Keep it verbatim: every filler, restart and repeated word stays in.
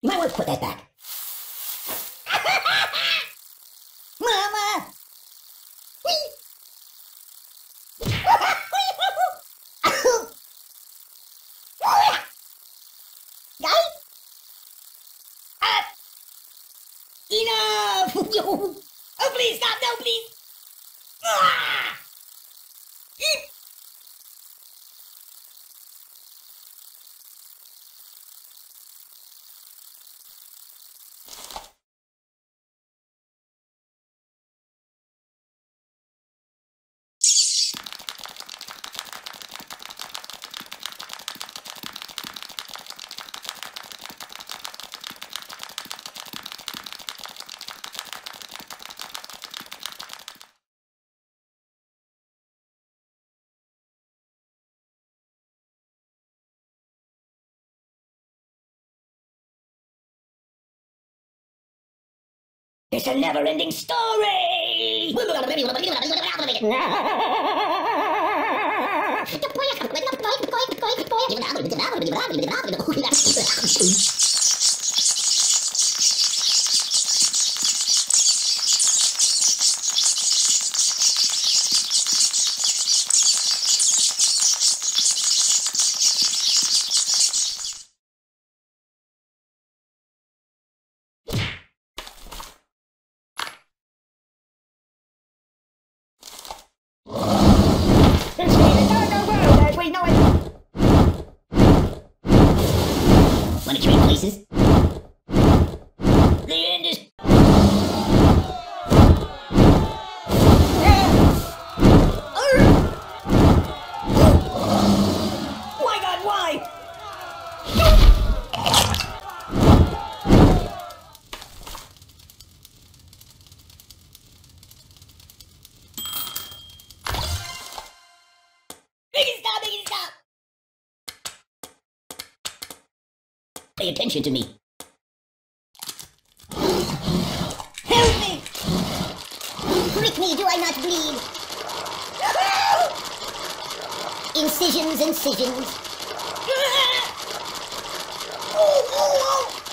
You might want to put that back. Mama! Guys? Uh, enough! Oh, please stop! No, please! Ah! It's a never-ending story! Wanna trade places? The end is... Why, God, why? Make it stop, make it stop! Pay attention to me. Help me! Prick me, do I not bleed? Incisions, incisions. Oh, oh, oh.